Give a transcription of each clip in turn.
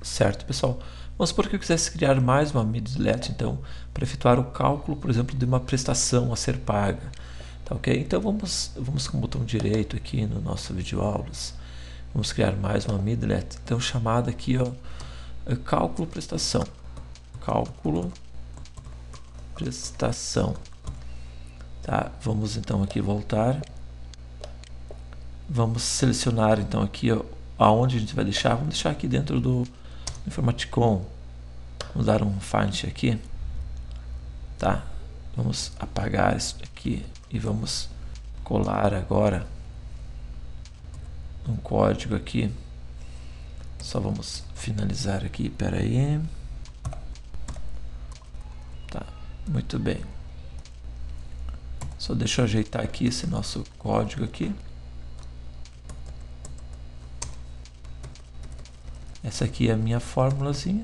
Certo, pessoal? Vamos supor que eu quisesse criar mais uma midlet, então, para efetuar o cálculo, por exemplo, de uma prestação a ser paga. Tá ok? Então vamos com o botão direito aqui no nosso vídeo aulas. Vamos criar mais uma midlet, então chamada aqui, ó, cálculo prestação. Cálculo prestação. Tá? Vamos então aqui voltar. Vamos selecionar então aqui, ó, aonde a gente vai deixar. Vamos deixar aqui dentro do Informaticon. Vamos dar um find aqui, tá? Vamos apagar isso aqui e vamos colar agora um código aqui. Só vamos finalizar aqui, pera aí. Tá, muito bem. Só deixa eu ajeitar aqui esse nosso código aqui. Essa aqui é a minha formulazinha.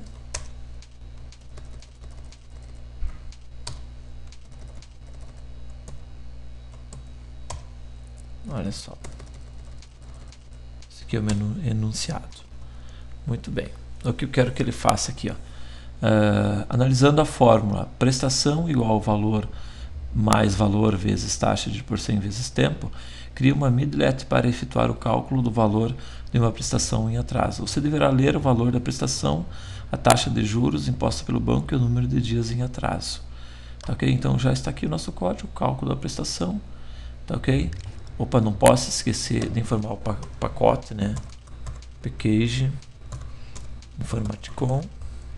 Olha só. Esse aqui é o menu enunciado. Muito bem. O que eu quero que ele faça aqui, ó. Analisando a fórmula prestação igual ao valor mais valor vezes taxa de por 100 vezes tempo, cria uma midlet para efetuar o cálculo do valor de uma prestação em atraso. Você deverá ler o valor da prestação, a taxa de juros imposta pelo banco e o número de dias em atraso. Tá, ok? Então já está aqui o nosso código, cálculo da prestação. Tá, ok? Opa, não posso esquecer de informar o pacote, né? Package Informaticon.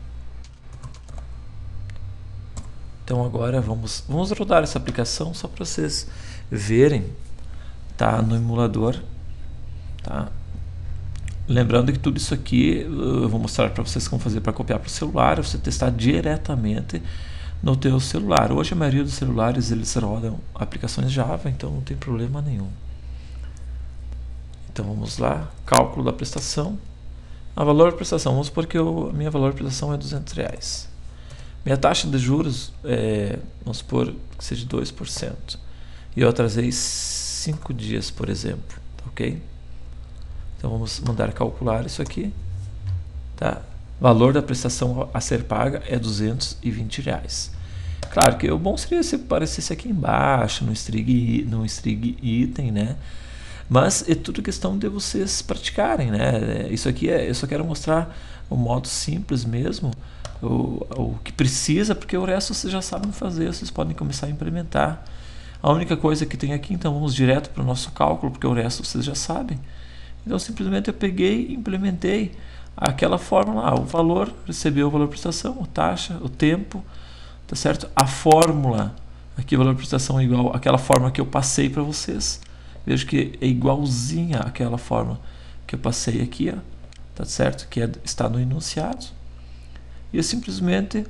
Então agora vamos rodar essa aplicação só para vocês verem, tá, no emulador, tá? Lembrando que tudo isso aqui eu vou mostrar para vocês como fazer para copiar para o celular, você testar diretamente no teu celular. Hoje a maioria dos celulares eles rodam aplicações Java, então não tem problema nenhum. Então vamos lá, cálculo da prestação. A valor da prestação, vamos supor que a minha valor de prestação é R$200. Minha taxa de juros vamos supor que seja 2%. E eu atrasei 5 dias, por exemplo. Tá, ok? Então vamos mandar calcular isso aqui. Tá? Valor da prestação a ser paga é R$220. Claro que o bom seria se aparecesse aqui embaixo, no string item, né? Mas é tudo questão de vocês praticarem, né? Isso aqui eu só quero mostrar o modo simples mesmo, o que precisa, porque o resto vocês já sabem fazer, vocês podem começar a implementar. A única coisa que tem aqui, então vamos direto para o nosso cálculo, porque o resto vocês já sabem. Então simplesmente eu peguei e implementei aquela fórmula lá, o valor, recebeu o valor de prestação, a taxa, o tempo, tá certo? A fórmula, aqui o valor de prestação é igual àquela fórmula que eu passei para vocês. Vejo que é igualzinha àquela fórmula que eu passei aqui, ó, tá certo? Que está no enunciado. E eu simplesmente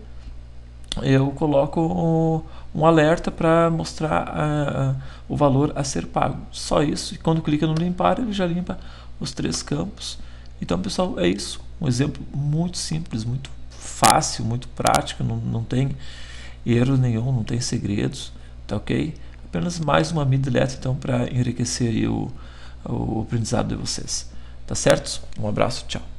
coloco um alerta para mostrar o valor a ser pago. Só isso. E quando clica no limpar, ele já limpa os 3 campos. Então, pessoal, é isso. Um exemplo muito simples, muito fácil, muito prático. Não tem erro nenhum, não tem segredos. Tá ok? Apenas mais uma midlet, então, para enriquecer aí o aprendizado de vocês. Tá certo? Um abraço, tchau.